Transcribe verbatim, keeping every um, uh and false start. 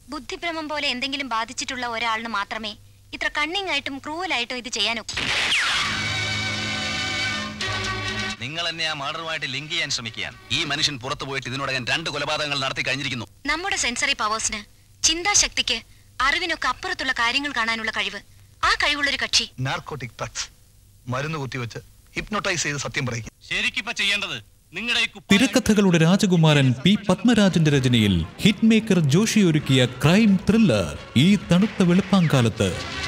ബുദ്ധിഭ്രമം പോലെ എന്തെങ്കിലും ബാധിച്ചിട്ടുള്ള ഒരാളിന് മാത്രമേ ഇത്ര കണ്ണിങ് ആയിട്ടും ക്രൂവലായിട്ടും ഇത് ചെയ്യാനൊക്കൂ. നിങ്ങൾ എന്നെ ആ മർഡറുമായിട്ട് ലിങ്ക് ചെയ്യാൻ ശ്രമിക്കുകയാണ്. ഈ മനുഷ്യൻ പുറത്തു പോയിട്ട് ഇതിനോടകം രണ്ട് കൊലപാതകങ്ങൾ നടത്തി കഴിഞ്ഞിരിക്കുന്നു. നമ്മുടെ സെൻസറി പവേഴ്സിന്, ചിന്താശക്തിക്ക്, അറിവിനൊക്കെ അപ്പുറത്തുള്ള കാര്യങ്ങൾ കാണാനുള്ള കഴിവ്, ആ കഴിവുള്ളൊരു കക്ഷി നാർക്കോട്ടിക് ഡ്രഗ്സ് മരുന്ന് കുത്തിവെച്ച് ഹിപ്നോട്ടൈസ് ചെയ്ത് സത്യം പറയും. ശരിക്കിപ്പ ചെയ്യേണ്ടത് തിരക്കഥകളുടെ രാജകുമാരൻ പി പത്മരാജന്റെ രചനയിൽ ഹിറ്റ് മേക്കർ ജോഷി ഒരുക്കിയ ക്രൈം ത്രില്ലർ ഈ തണുത്ത വെളുപ്പാങ്കാലത്ത്